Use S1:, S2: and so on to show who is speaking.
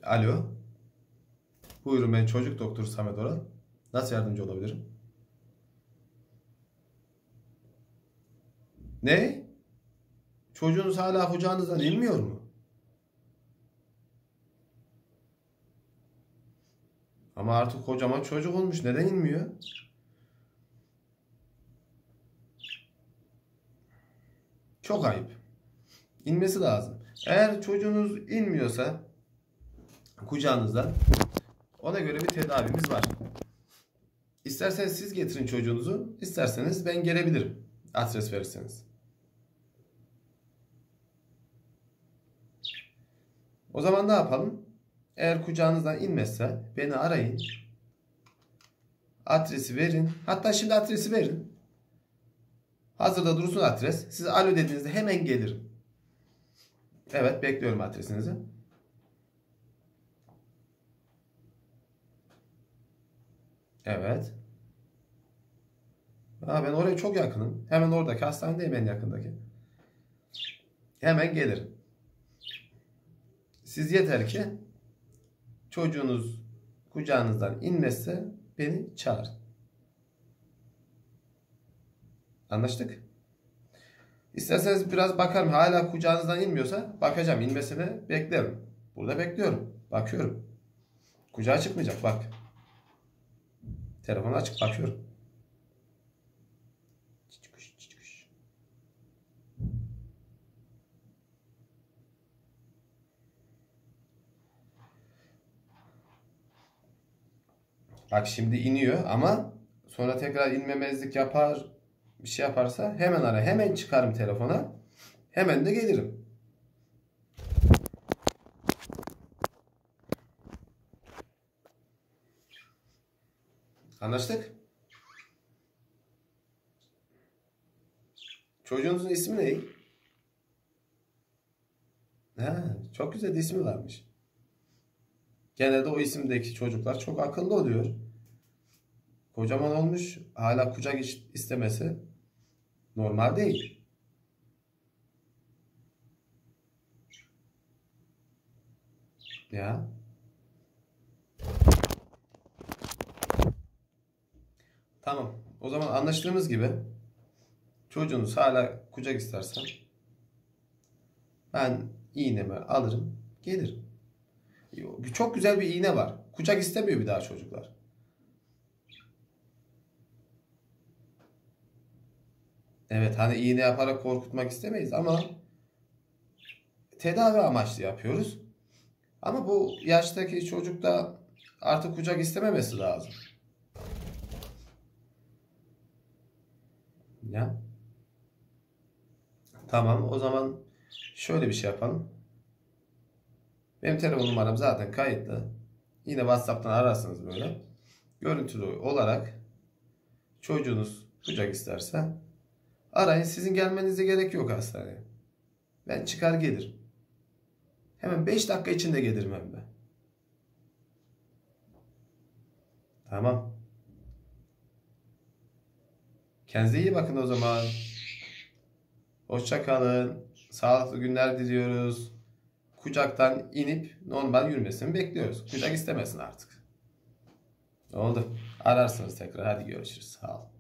S1: Alo. Buyurun, ben çocuk doktoru Samet Oral. Nasıl yardımcı olabilirim? Ne? Çocuğunuz hala kucağınızdan inmiyor mu? Ama artık kocaman çocuk olmuş. Neden inmiyor? Çok ayıp. İnmesi lazım. Eğer çocuğunuz inmiyorsa kucağınızdan, ona göre bir tedavimiz var. İsterseniz siz getirin çocuğunuzu, isterseniz ben gelebilirim. Adres verirseniz. O zaman ne yapalım? Eğer kucağınızdan inmezse beni arayın. Adresi verin. Hatta şimdi adresi verin. Hazırda dursun adres. Siz alo dediğinizde hemen gelirim. Evet, bekliyorum adresinizi. Evet. Ben oraya çok yakınım. Hemen oradaki hastanedeyim, en yakındaki. Hemen gelirim. Siz yeter ki çocuğunuz kucağınızdan inmezse beni çağırın. Anlaştık? İsterseniz biraz bakarım. Hala kucağınızdan inmiyorsa bakacağım. İnmesini beklerim. Burada bekliyorum. Bakıyorum. Kucağa çıkmayacak, bak. Telefonu açık bakıyorum. Bak, şimdi iniyor ama sonra tekrar inmemezlik yapar, bir şey yaparsa hemen ara. Hemen çıkarım telefona. Hemen de gelirim. Anlaştık? Çocuğunuzun ismi ne? Çok güzel bir ismi varmış. Genelde o isimdeki çocuklar çok akıllı oluyor. Kocaman olmuş, hala kucak istemesi normal değil. Ya. Tamam. O zaman anlaştığımız gibi çocuğunuz hala kucak isterse ben iğnemi alırım, gelirim. Çok güzel bir iğne var. Kucak istemiyor bir daha çocuklar. Evet, hani iğne yaparak korkutmak istemeyiz ama tedavi amaçlı yapıyoruz. Ama bu yaştaki çocukta artık kucak istememesi lazım. Ya. Tamam, o zaman şöyle bir şey yapalım. Benim telefon numaram zaten kayıtlı. Yine WhatsApp'tan ararsınız böyle. Görüntülü olarak çocuğunuz kucak isterse arayın. Sizin gelmenize gerek yok hastaneye. Ben çıkar gelirim. Hemen 5 dakika içinde gelirim hem de. Tamam. Kendinize iyi bakın o zaman. Hoşça kalın. Sağlıklı günler diliyoruz. Kucaktan inip normal yürümesini bekliyoruz. Kucak istemesin artık. Oldu. Ararsınız tekrar. Hadi görüşürüz. Sağ olun.